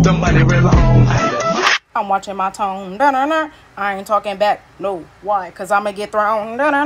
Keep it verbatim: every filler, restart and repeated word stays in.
The money real long. I'm watching my tone. Da-na-na. I ain't talking back. No. Why? Because I'm going to get thrown. Da-na.